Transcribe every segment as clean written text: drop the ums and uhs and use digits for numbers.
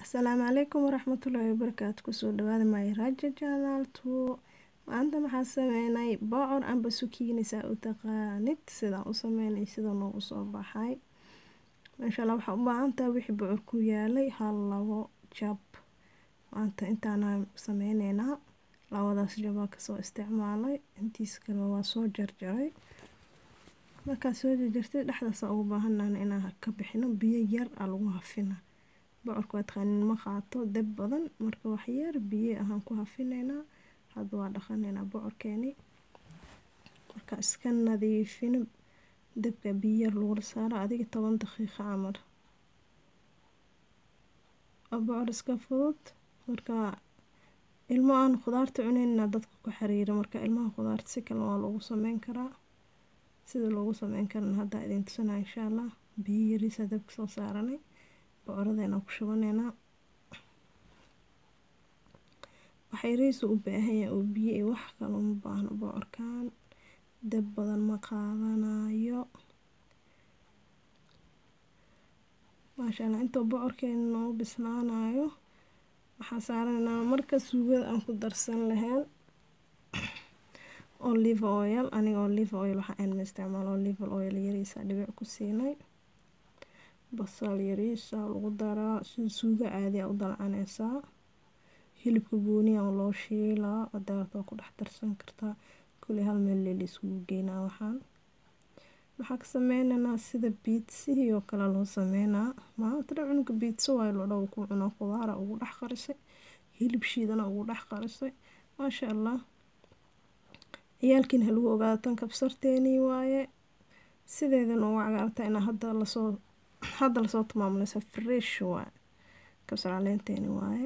Asalaamu calaykum waraxmatullaahi wabarakaatu. Kusoo dhawaada my raja channel 2. maanta maxaa sameynay bocor amba zucchini saa u taqaanid sidaan u sameynay sida noogu soo baxay. Masha Allah waxaa u baahan tahay wixii bocor ku yaalay hal labo jab. maanta intaana sameyneynaa labadaas jabaa kasoo isticmaalay intiis kale waa soo jarjaray. markaa soo jarjartay dhexdaas ugu baahanaan inaan ka bixino biyo yar lagu hafina. bocorku waa taqaanin ma qaato dab badan marka wax yar biyo ahaan ku hafineynaa. hadda waa dhaqaneynaa bocorkeeni marka iska nadiifin dabka biyo yar lagu saaro adiga 10 daqiiqo camal. bocor iska fudud marka ilmo aan khudaarta cuneyna dadka ku xiriira marka ilmaha khudaarta si kale waa lagu sameyn karaa. sida loogu sameyn karana hadda idin tusinaa insha Allah. biyo yariis dabka soo saaranay bocoradeena ku shubaneynaa. waxay riisu u baahan yahay oo biyo iyo wax kale uma baahno bocorkan dab badan ma qaadanayo. maasha Allah inta bocorkeena noo bislaanayo waxaa saaranaa marka suugada aan ku darsan lahayn olive oil. aniga olive oil waxaan isticmaalo olive oil yariis dhibic ku siinay. basal yariis lagu daraa si suuga caadi ah u dalcanaysaa. hilibka gooniya oo loo shiilaa wadaarta ku dhex darsan kartaa kulli hal meel la isugu geynaa. waxaa ka sameynaynaa sida pizza oo kale loo sameynaa. maanta cunuga pizza waa loo dhaw ku cuna khudaar ugu dhex qarisay hilib shiidana ugu dhex qarisay. maasha Allah ciyaalkiina lagu ogaado tan kabsarteeni waaye sideedana waa cagaarta in hadda lasoo tumaamnaysa fresh waa kabsar caleenteeni waaye.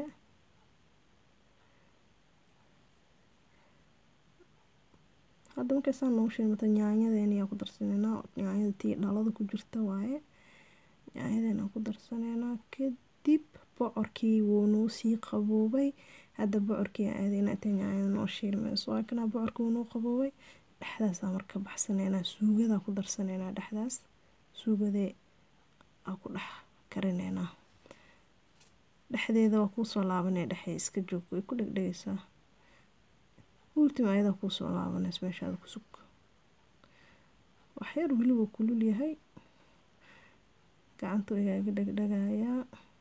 hadda markaysan noo shiilmata yaanyadeeni yaa ku darsaneynaa. yaanyada tii dhalada ku jirta waaye yaanyadeena ku darsaneynaa. kadib bocorkii wuu noo sii qaboobay. hadda bocorkii aadayna inta yaanyada noo shiilmayso waa kana bocorkii wuu noo qaboobay. dhexdaas marka baxsaneynaa suugada ku darsaneynaa. dhexdaas suugadee ku dhex karineynaa. dhexdeeda waa ku soo laabanay dhexay iska joog way ku dhagdhagaysaa. ultima ayada ku soo laabanaysa meeshaada ku sug. wax yar wali wuu kulul yahay gacanta igaaga dhagdhagayaa.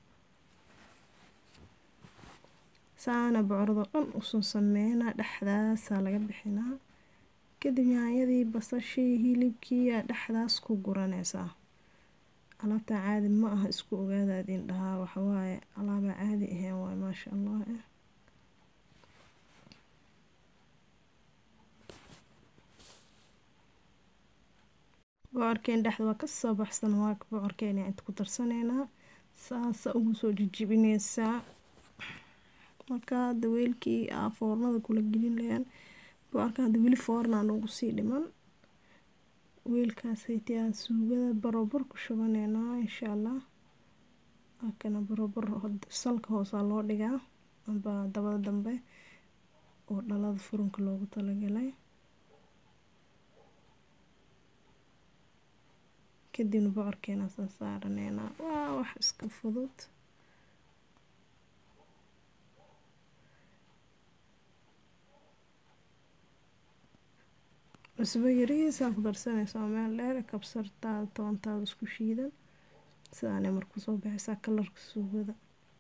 saana bocorada dhan u soo sameynaa dhexdaas laga bixinaa. kadib yaanyadii basashii hilibkii dhexdaas ku guranaysaa. alaabta caadi ma aha isku ogaadaadin dhahaa waxa waaye alaaba caadi ahayn waaye maasha Allah. bocorkeen dhexda waa ka soo baxsan waa bocorkeen inta ku darsaneynaa. saasa ugu soo jijibinaysaa marka daweelkii foornada kula gelin lahayn. bocorkan wili foornaan ugu sii dhiman weelkaas haytiyaa suugada barobar ku shubaneynaa insha Allah. kana barobar salka hoosa loo dhigaa amba dabada dambe oo dhalada furunka loogu talagalay. kadibna bocorkeena soo saaraneynaa. waa wax iska fudud. cusbo yariis ku darsanaysaa meel dheer kabsartaada toontaada isku shiidan sidaanay markuu soo baxaysaa kalarka suugada.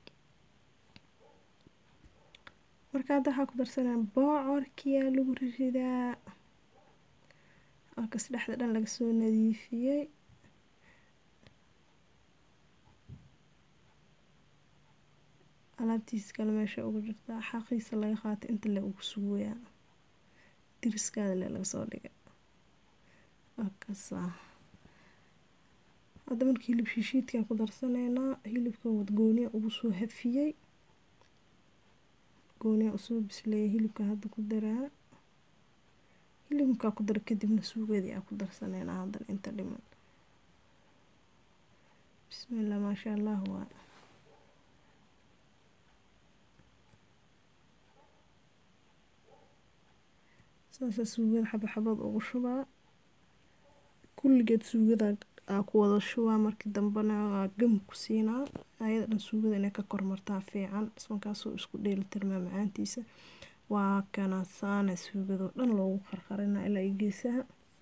markaa waxaa ku darsanaa bocorkiyaa lagu ridaa. halkaas dhexda dhan laga soo nadiifiyey. alaabtiisa kale meesha ugu jirtaa xaqiisa laga qaatay inta la ugu sugayaa diriskaada laga soo dhigay. hadda markii hilib shiishiidka ku darsaneynaa. hilibka wad gooniya ugu soo hafiyey gooniya usoo bisleeyay hilibka hadda ku daraa. hilibka ku dar kadibna suugadii ku darsaneynaa. hadda inta dhiman bismillah maasha Allah waa saasa suugada xabad ugu shubaa kulligeed suugada ku wada shubaa markii dambena gam ku siinaa ayada dhan suugada inay ka kormartaa fiican ismarkaasuu isku dheelitirmaa macaantiisa waa kana saana suugado dhan loogu qarqarinaa ilaa geesaha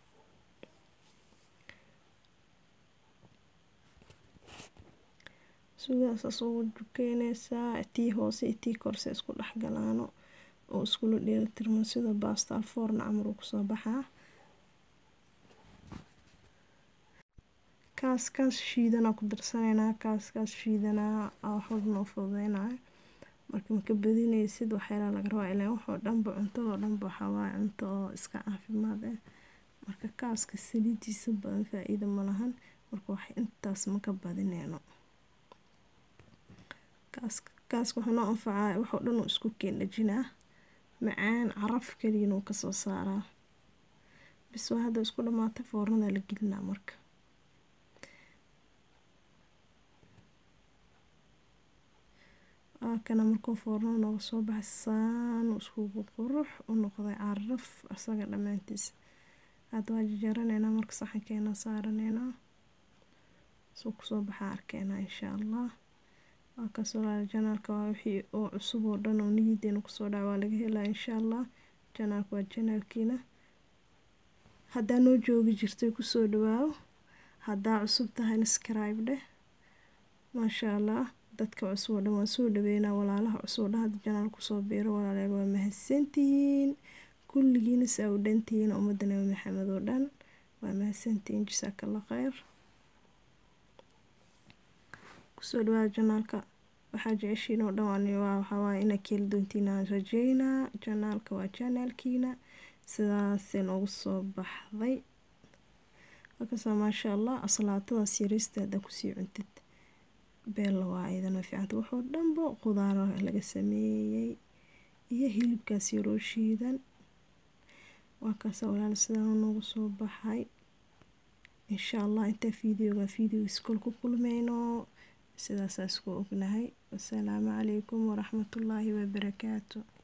suugadaas ugu jukeynaysaa tii hoose iyo tii korse isku dhexgalaano oo iskula dheelitirmo sida baasta alfoorna camal uu kusoo baxaa kaas shiidanaa ku darsaneynaa kaas shiidanaa wax walba noo fududeynaa marka badinaysid waxyaalaha laga rabaa ilaa waxoo dhanba cuntadoo dhanba waxaa waaye cunto oo iska caafimaad ah marka kaaska saliidiisa badan faa'iido ma lahan marka wax intaas ma ka badineyno kaaska wuxuu noo anfacaa waxoo dhan uu isku keendhajinaa macaan caraf kaliya uu kasoo saaraa bis waa hadda isku dhamaatay foornada la gelinaa marka kana markuu foornada nooga soo baxay saan iskugu qurux u noqday caraf asaga dhammaantiisa hadda waa jarjaraneynaa marka saxankeena saaraneynaa soo kusoo baxaa arkeynaa insha allah waa kasoo laala janaalka waa wixii oo cusub oo dhan oo niyadeena kusoo dhaca waa laga helaa insha allah janaalka waa janaalkiina haddaa noo joogi jirtay kusoo dhawaaw haddaa cusub tahay subscribe dheh maasha allah dadka cusub oo dhan waan soo dhaweynaa walaalaha cusub oo dhan hadda janaal kusoo biiro walaalayaal waa mahadsantihiin kulligiina saa u dhantihiin ummadda nabi maxamed oo dhan waa mahadsantihiin jasaakallah khayr kusoo dhawaada janaalka waxaa jeceshiin oo dhan waxaa waaye inaad keeli doontiin aan rajeynaa janaalka waa janaalkiina sidaasee noogu soo baxday halkaasa maasha allah asalaatadaas yariista haddaa kusii cuntid beella waa ayadana fiicanta wuxuu dhanba qudaara laga sameeyey iyo hilibkaas yaroo shiidan waa kaasa walaal sidaa noogu soo baxay insha allah intaa fiidiyooga iskol ku kulmeyno sidaasaa isku ognahay wasalaamu calaykum waraxmatullaahi wabarakaatu